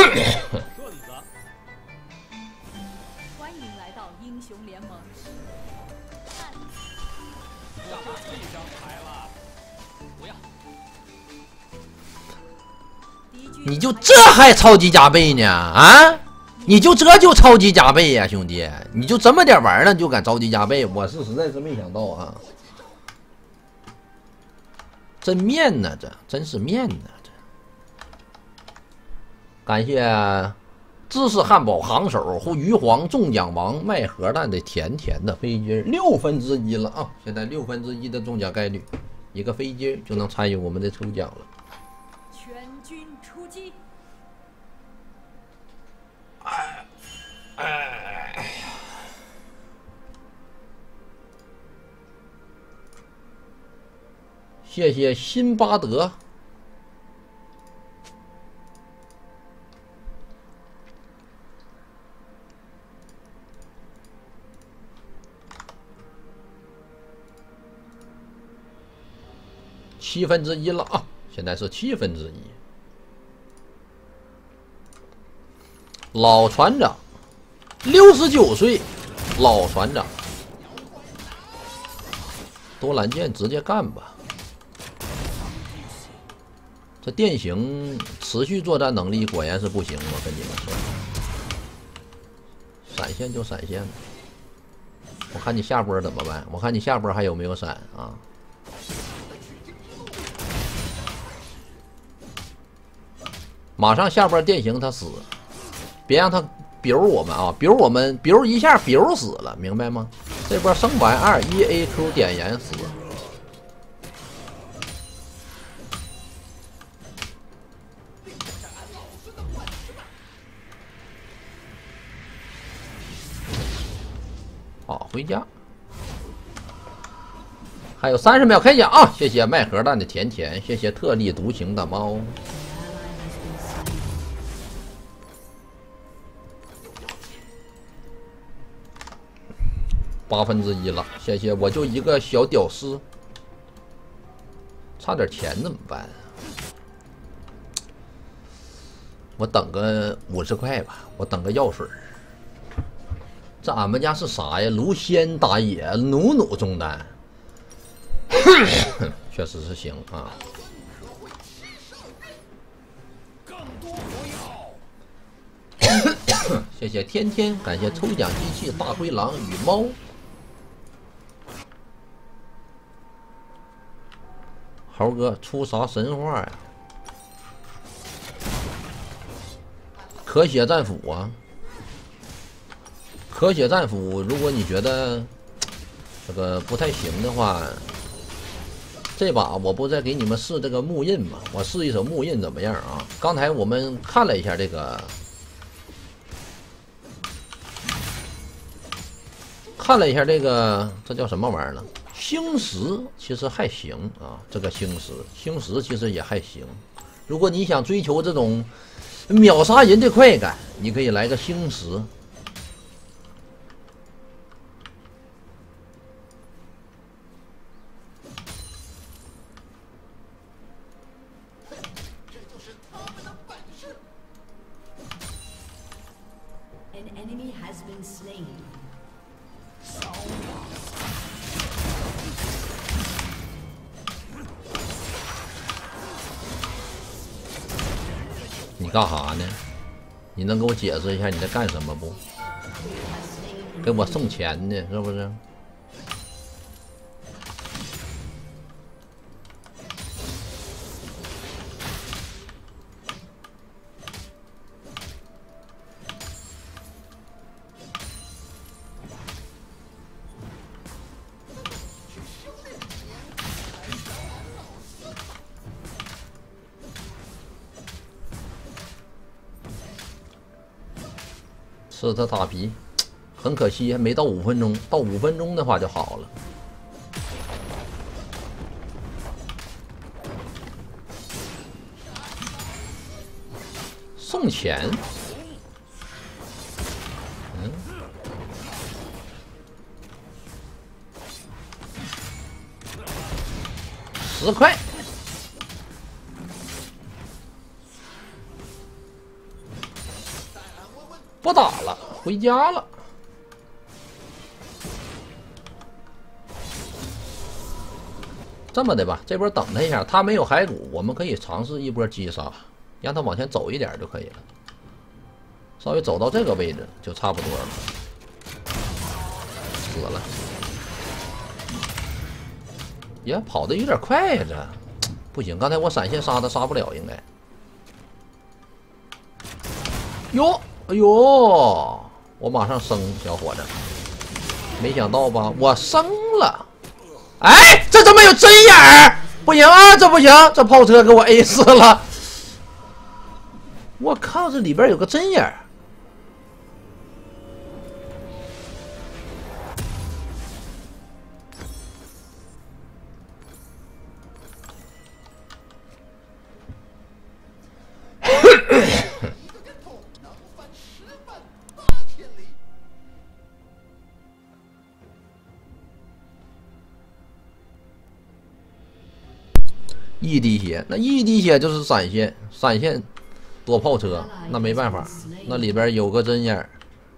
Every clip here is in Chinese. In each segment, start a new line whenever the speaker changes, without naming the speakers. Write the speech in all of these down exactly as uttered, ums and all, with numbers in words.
欢迎来到英雄联盟。
一张牌了，不要。
你就这还超级加倍呢？啊？你就这就超级加倍呀、啊，兄弟！你就这么点玩意儿就敢超级加倍，我是实在是没想到啊！真面呢，这真是面呢，这。感谢芝士汉堡行手或鱼皇中奖王卖核弹的甜甜的飞机六分之一了啊！现在六分之一的中奖概率，一个飞机就能参与我们的抽奖了。
全军出击！
哎哎哎呀！谢谢辛巴德。七分之一了啊！现在是七分之一。老船长，六十九岁，老船长，多兰剑直接干吧。这电刑持续作战能力果然是不行，我跟你们说，闪现就闪现。我看你下波怎么办？我看你下波还有没有闪啊？马上下波电刑他死，别让他biu我们啊！biu我们biu一下biu死了，明白吗？这波生完二一 A Q 点燃死。好，回家。还有三十秒开奖啊！谢谢卖核弹的甜甜，谢谢特立独行的猫。八分之一了，谢谢！我就一个小屌丝，差点钱怎么办？我等个五十块吧，我等个药水。这俺们家是啥呀？卢仙打野，努努中单，确实是行啊。谢谢天天，感谢抽奖机器大灰狼与猫。猴哥出啥神话呀？可血战斧啊！可血战斧，如果你觉得这个不太行的话，这把我不再给你们试这个木印吗？我试一手木印怎么样啊？刚才我们看了一下这个，看了一下这个，这叫什么玩意儿呢？星石其实还行啊，这个星石，星石其实也还行。如果你想追求这种秒杀人的快感，你可以来个星石。你干哈呢？你能给我解释一下你在干什么不？给我送钱呢，是不是？吃他打皮，很可惜没到五分钟，到五分钟的话就好了。送钱，嗯，十块。 不打了，回家了。这么的吧，这波等他一下，他没有骸骨，我们可以尝试一波击杀，让他往前走一点就可以了。稍微走到这个位置就差不多了。死了。呀，跑的有点快呀，这不行，刚才我闪现杀他杀不了，应该。哟，哎呦，我马上升，小伙子，没想到吧？我升了。哎，这怎么有针眼儿？不行啊，这不行，这炮车给我 A 死了。我靠，这里边有个针眼儿。一滴血，那一滴血就是闪现，闪现躲炮车，那没办法，那里边有个针眼儿。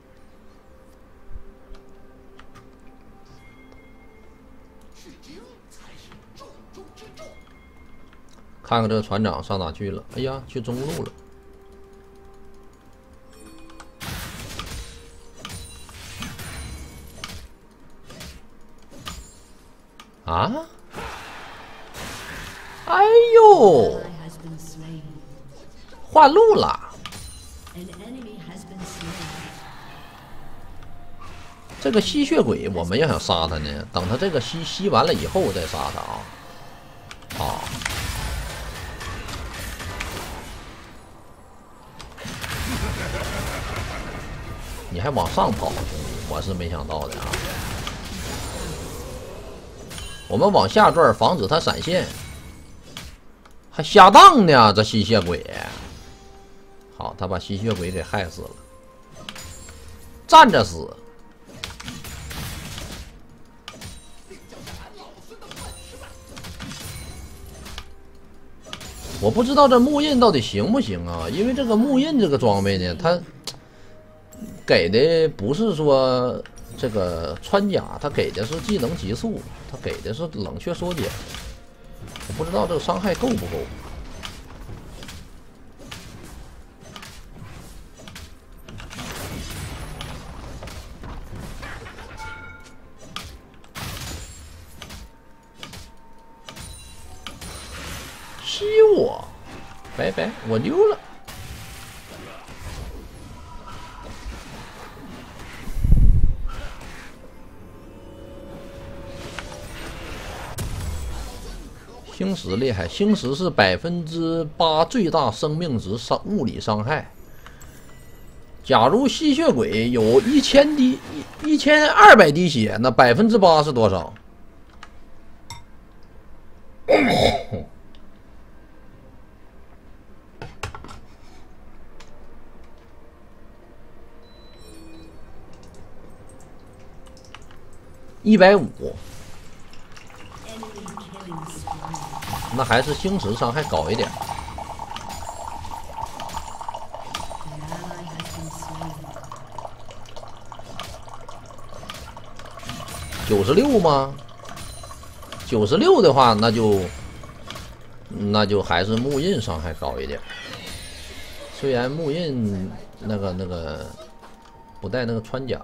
看看这个船长上哪去了？哎呀，去中路了。啊！哎呦，换路了。这个吸血鬼，我们要想杀他呢，等他这个吸吸完了以后再杀他啊！啊！你还往上跑，兄弟，我是没想到的啊！我们往下转，防止他闪现。还瞎荡呢，这吸血鬼！好，他把吸血鬼给害死了，站着死。我不知道这木印到底行不行啊？因为这个木印这个装备呢，它给的不是说这个穿甲，它给的是技能急速，它给的是冷却缩减。我不知道这个伤害够不够。吸我，拜拜，我溜了。星矢厉害，星矢是百分之八最大生命值伤物理伤害。假如吸血鬼有一千滴一一千二百滴血，那百分之八是多少？一百五。那还是星矢伤害高一点。九十六吗？九十六的话，那就那就还是木印伤害高一点。虽然木印那个那个不带那个穿甲。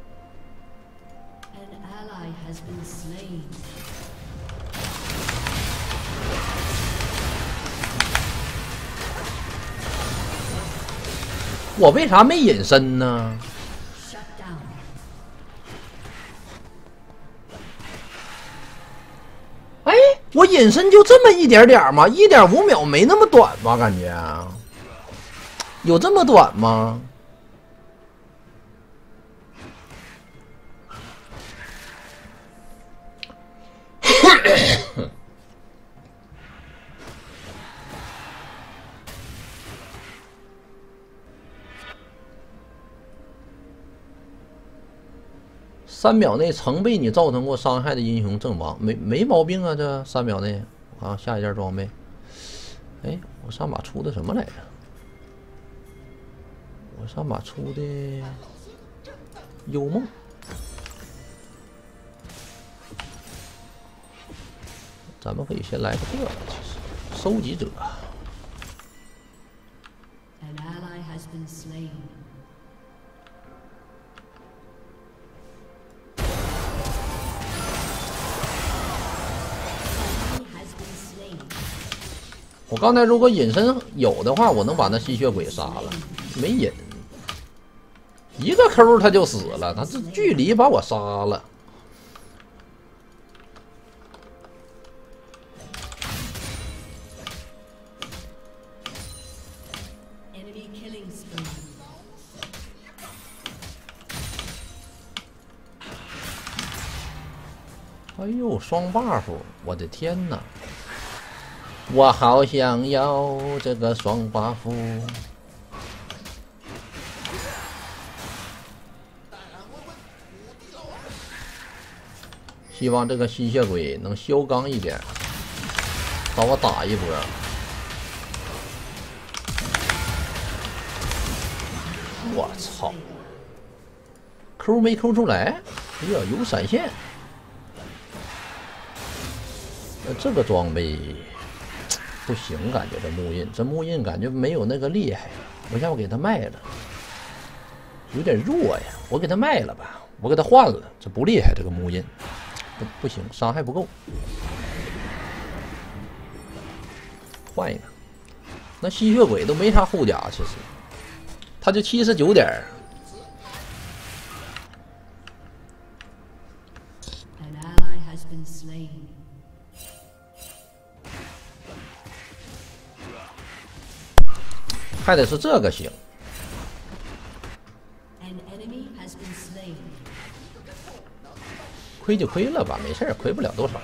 我为啥没隐身呢？哎，我隐身就这么一点点吗？一点五秒没那么短吧？感觉有这么短吗？三秒内曾被你造成过伤害的英雄阵亡，没没毛病啊！这三秒内，啊，下一件装备。哎，我上把出的什么来着？我我上把出的幽梦，咱们可以先来个这个，其实收集者。
An ally has been slain. Enemy has been slain.
我刚才如果隐身有的话，我能把那吸血鬼杀了，没隐，一个 Q 他就死了，他这距离把我杀了。
Enemy killing spree.
哎呦，双 buff！ 我的天哪！我好想要这个双 buff。希望这个吸血鬼能削刚一点，把我打一波。我操 ！Q 没 Q 出来，哎呀，有闪现。 那这个装备不行，感觉这木印，这木印感觉没有那个厉害。我想我给他卖了，有点弱呀。我给他卖了吧，我给他换了，这不厉害，这个木印不不行，伤害不够。换一个，那吸血鬼都没啥护甲，其实他就七十九点。
An ally has been slain.
还得是这个行，
An enemy has been slain.
亏就亏了吧，没事儿，亏不了多少。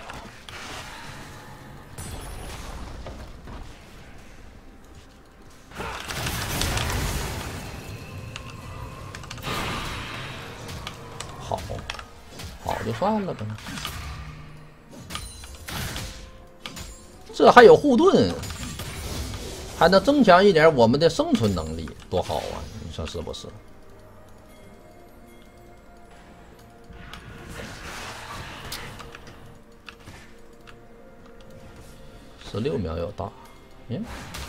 好，好就算了吧。这还有护盾。 还能增强一点我们的生存能力，多好啊！你说是不是？十六秒要大，嗯，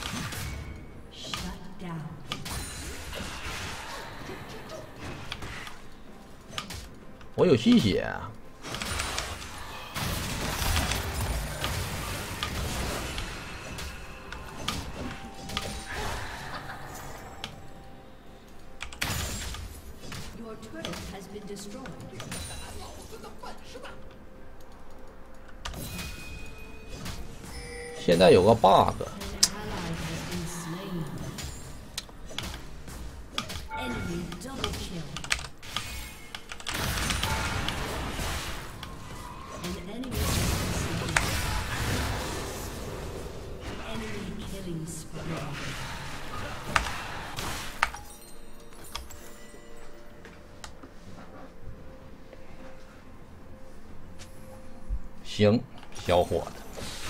Shut down.
我有吸血啊。
Your turret has been destroyed.
现在有个 bug，
An ally has been slain. Enemy double kill. An enemy has been slain. Enemy killing spree.
行，小伙子。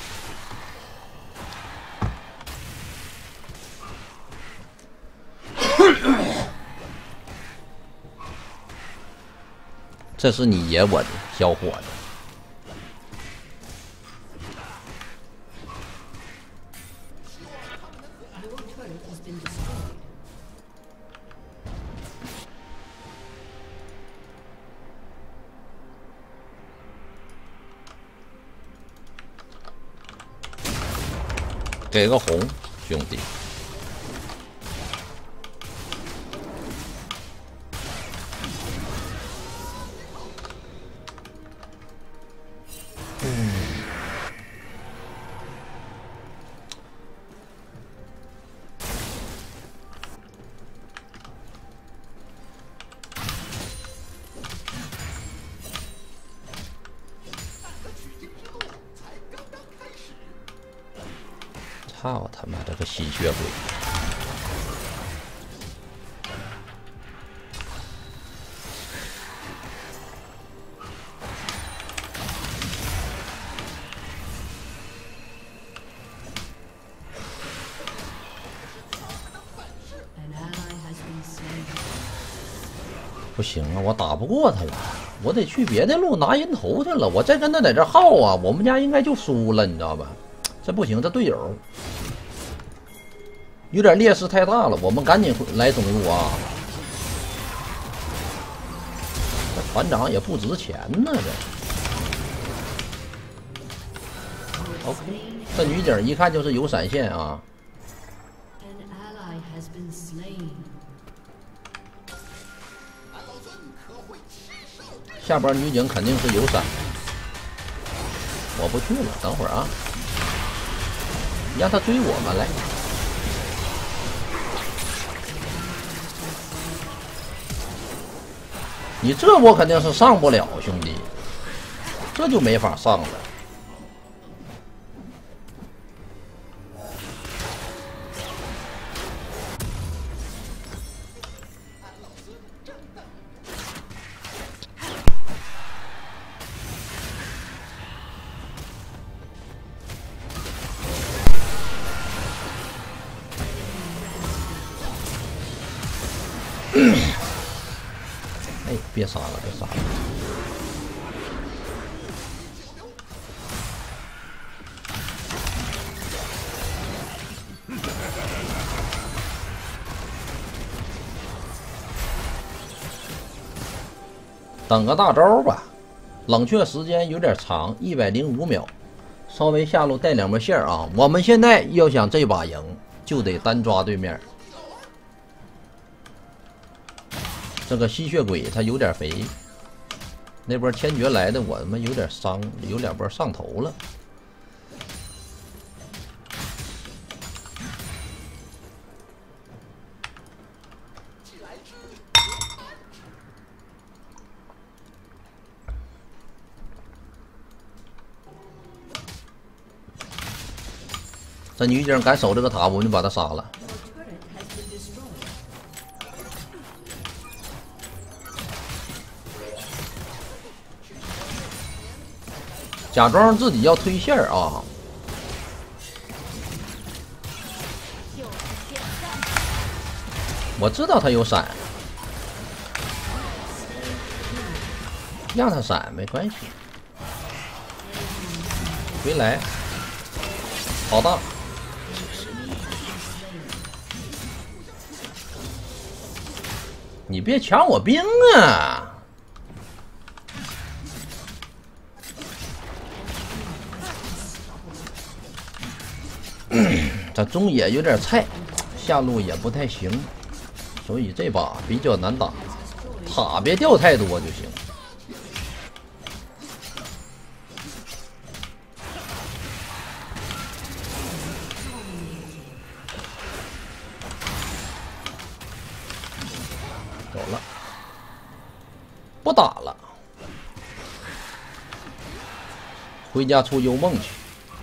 这是你爷我的小伙子。
Your turret has been destroyed.
给个红，兄弟。嗯。操他妈这个吸血鬼！ 不行啊，我打不过他呀，我得去别的路拿人头去了。我再跟他在这耗啊，我们家应该就输了，你知道吧？这不行，这队友有点劣势太大了，我们赶紧来中路啊！这船长也不值钱呢，这。OK， 这女警一看就是有闪现啊。
An ally has been slain.
下边女警肯定是有闪，我不去了，等会儿啊，让他追我们来。你这我肯定是上不了，兄弟，这就没法上了。哎，别杀了，别杀了！等个大招吧，冷却时间有点长，一百零五秒，稍微下路带两波线啊。我们现在要想这把赢，就得单抓对面。 这个吸血鬼他有点肥，那波千珏来的我他妈有点伤，有两波上头了。这女警敢守这个塔，我们就把他杀了。 假装自己要推线啊！我知道他有闪，让他闪没关系。回来，好大！你别抢我兵啊！ 这中野有点菜，下路也不太行，所以这把比较难打。塔别掉太多就行。走了，不打了，回家出幽梦去。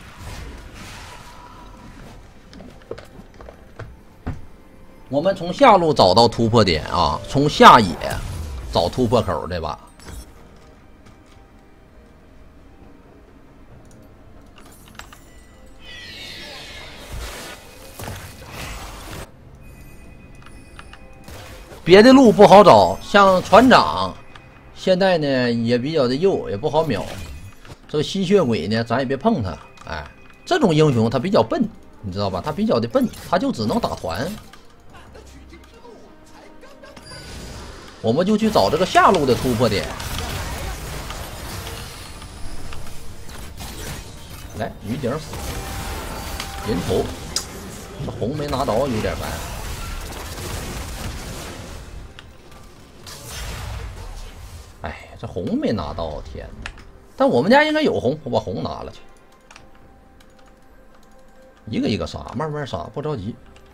我们从下路找到突破点啊，从下野找突破口，对吧？别的路不好找，像船长，现在呢也比较的幼，也不好秒。这个吸血鬼呢，咱也别碰他。哎，这种英雄他比较笨，你知道吧？他比较的笨，他就只能打团。 我们就去找这个下路的突破点。来，女警死，人头，这红没拿着，有点烦。哎，这红没拿到，天哪！但我们家应该有红，我把红拿了去。一个一个杀，慢慢杀，不着急。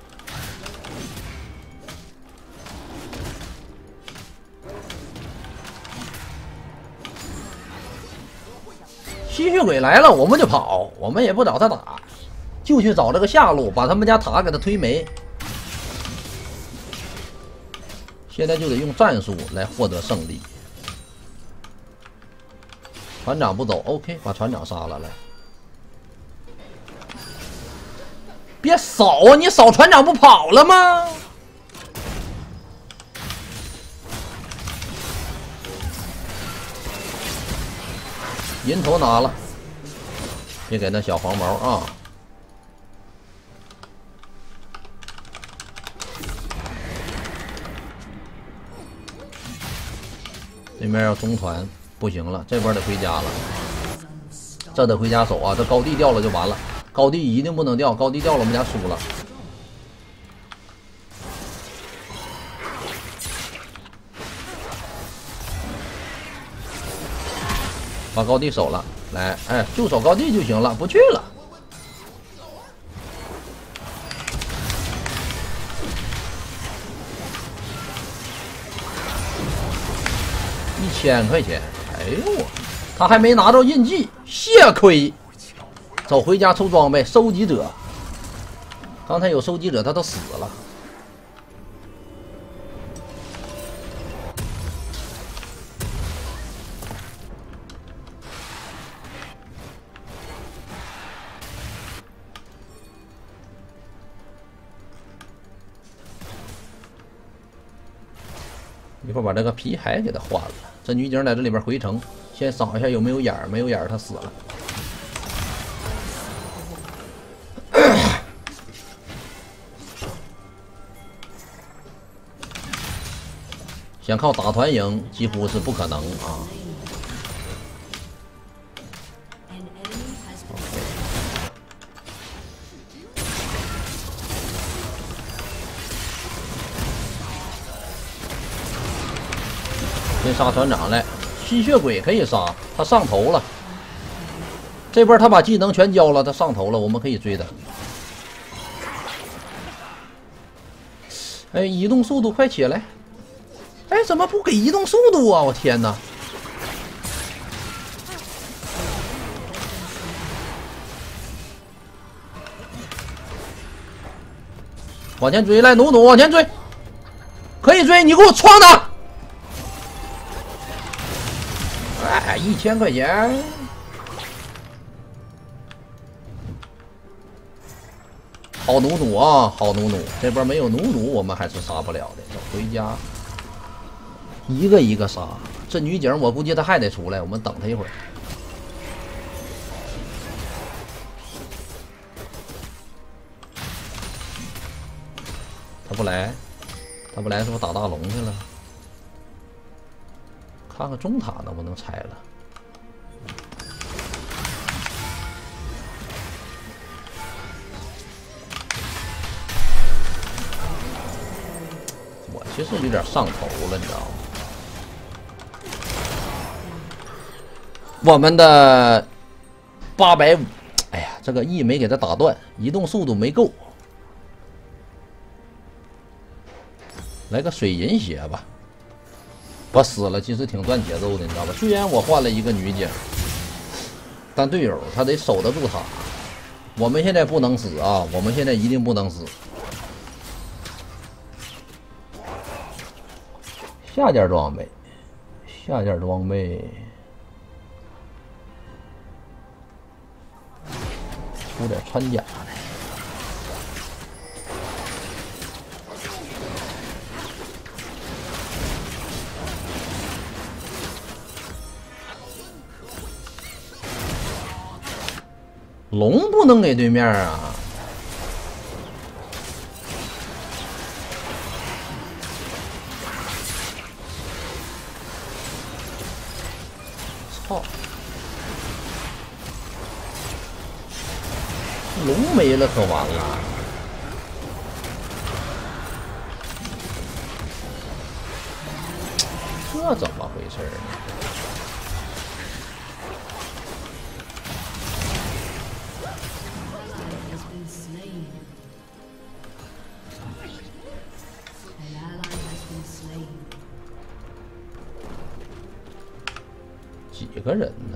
吸血鬼来了，我们就跑，我们也不找他打，就去找这个下路，把他们家塔给他推没。现在就得用战术来获得胜利。船长不走 ，OK， 把船长杀了，来。别扫啊！你扫船长不跑了吗？ 人头拿了，别给那小黄毛啊！对面要中团，不行了，这边得回家了，这得回家守啊！这高地掉了就完了，高地一定不能掉，高地掉了我们家输了。把高地守了，来，哎，就守高地就行了，不去了。一千块钱，哎呦我，他还没拿到印记，血亏。走回家抽装备，收集者。刚才有收集者，他都死了。一会儿把这个皮海给他换了。这女警在这里边回城，先扫一下有没有眼儿，没有眼儿，他死了。想靠打团赢，几乎是不可能啊。先杀船长来，吸血鬼可以杀，他上头了。这边他把技能全交了，他上头了，我们可以追他。哎，移动速度快起来！哎，怎么不给移动速度啊？我天哪！往前追来，努努往前追，可以追，你给我创他！哎，一千块钱，好努努啊，好努努！这边没有努努，我们还是杀不了的。走回家，一个一个杀。这女警我估计她还得出来，我们等她一会儿。她不来，她不来，是不是打大龙去了？看看中塔能不能拆了。我其实有点上头了，你知道吗？我们的八百五，哎呀，这个 E 没给他打断，移动速度没够。来个水银血吧。我死了，其实挺断节奏的，你知道吧？虽然我换了一个女警，但队友他得守得住塔。我们现在不能死啊！我们现在一定不能死。下件装备，下件装备，出点穿甲的。龙不能给对面啊！操！龙没了可完了！这怎么回事呢？几个人呢？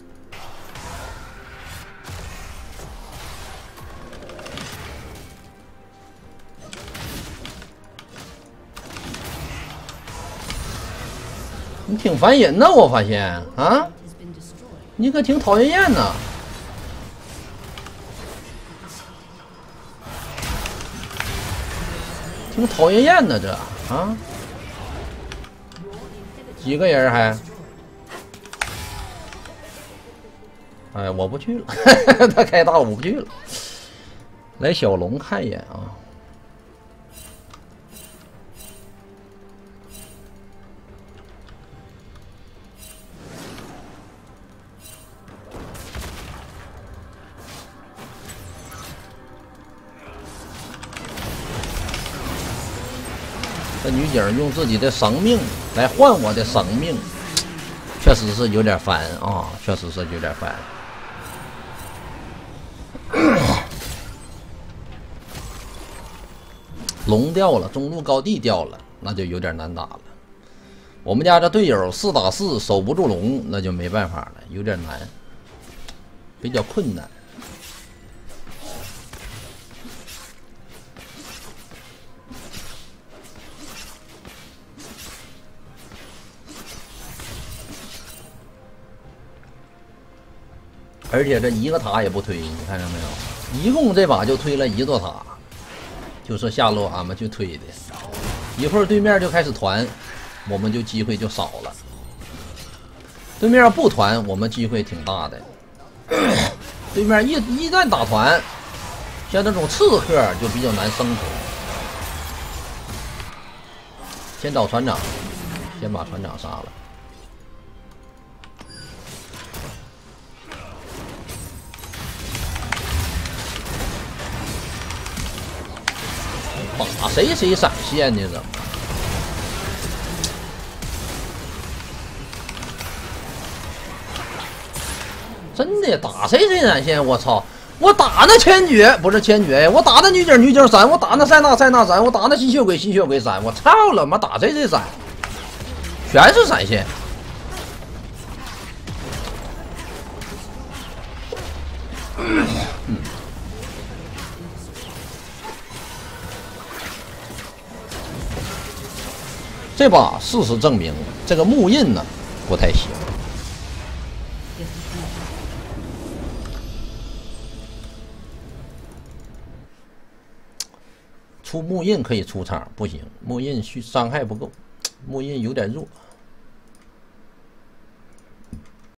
你挺烦人呢，我发现啊，你可挺讨人厌呢。挺讨人厌的这啊，几个人还？ 哎，我不去了，他开大我不去了。来小龙看一眼啊。这女警用自己的生命来换我的生命，确实是有点烦啊！确实是有点烦。龙掉了，中路高地掉了，那就有点难打了。我们家这队友四打四守不住龙，那就没办法了，有点难，比较困难。而且这一个塔也不推，你看见没有？一共这把就推了一座塔，就是下路俺们去推的。一会儿对面就开始团，我们就机会就少了。对面要不团，我们机会挺大的。对面一一旦打团，像这种刺客就比较难生存。先找船长，先把船长杀了。打谁谁闪现呢？怎么？真的打谁谁闪现？我操！我打那千珏不是千珏呀，我打那女警女警闪，我打那塞纳塞纳闪，我打那吸血鬼吸血鬼闪，我操了妈！打谁谁闪，全是闪现。嗯。这把事实证明，这个木印呢不太行。出木印可以出场，不行，木印伤害不够，木印有点弱。